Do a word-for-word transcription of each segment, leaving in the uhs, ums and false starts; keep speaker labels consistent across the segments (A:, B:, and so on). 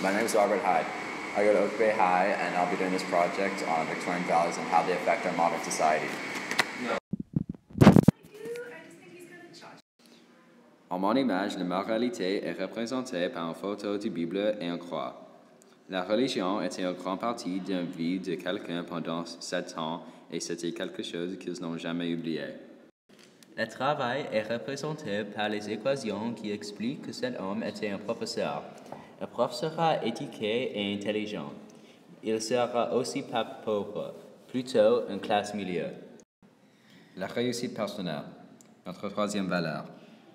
A: My name is Robert Hyde. I go to Oak Bay High, and I'll be doing this project on Victorian values and how they affect our modern society.
B: En mon image, la moralité est représentée par une photo de Bible et une croix. La religion était une grande partie de la vie de quelqu'un pendant sept ans et c'était quelque chose qu'ils n'ont jamais oublié. Le travail est représenté par les équations qui expliquent que cet homme était un professeur. Le prof sera éthiqué et intelligent. Il sera aussi pas pauvre, plutôt une classe milieu. La réussite personnelle, notre troisième valeur.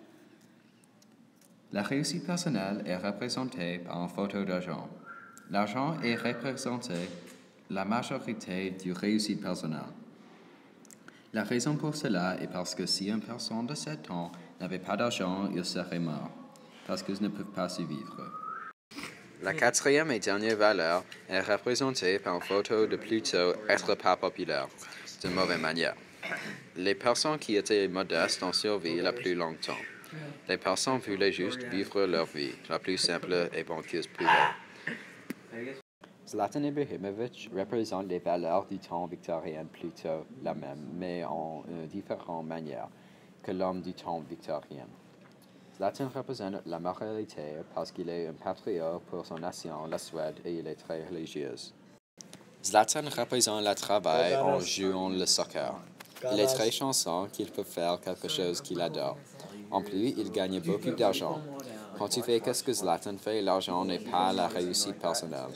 B: La réussite personnelle est représentée par une photo d'argent. L'argent est représenté la majorité du réussite personnelle. La raison pour cela est parce que si une personne de sept ans n'avait pas d'argent, il serait mort, parce qu'ils ne peuvent pas survivre. La quatrième et dernière valeur est représentée par une photo de plutôt être pas populaire, de mauvaise manière. Les personnes qui étaient modestes ont survécu la plus longtemps. Les personnes voulaient juste vivre leur vie, la plus simple et bonne qu'ils pouvaient. Zlatan Ibrahimovic représente les valeurs du temps victorien plutôt la même, mais en une différente manière que l'homme du temps victorien. Zlatan représente la moralité parce qu'il est un patriote pour son nation, la Suède, et il est très religieux. Zlatan représente le travail en jouant le soccer. Il est très chanceux qu'il peut faire quelque chose qu'il adore. En plus, il gagne beaucoup d'argent. Quand tu fais ce que Zlatan fait, l'argent n'est pas la réussite personnelle.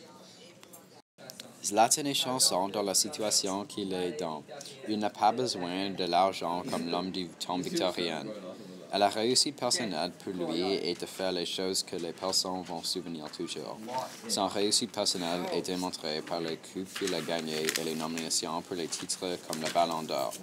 B: Zlatan est chanceux dans la situation qu'il est dans. Il n'a pas besoin de l'argent comme l'homme du temps victorien. Et la réussite personnelle pour lui est de faire les choses que les personnes vont se souvenir toujours. Son réussite personnelle est démontrée par les coupes qu'il a gagnées et les nominations pour les titres comme le Ballon d'Or.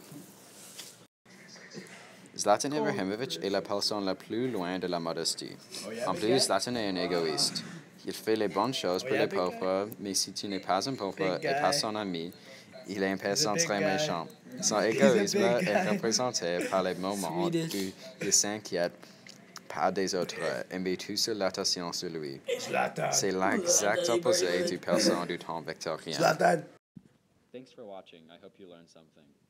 B: Zlatan Ibrahimovic est la personne la plus loin de la modestie. En plus, Zlatan est un égoïste. Il fait les bonnes choses pour les pauvres, mais si tu n'es pas un pauvre et pas son ami, il est une personne très méchante. Son égoïsme est représenté par les moments où il s'inquiète pas des autres et met toute l'attention sur lui. C'est l'exact opposé du personne du temps victorien.
C: Thanks for watching. I hope you learned something.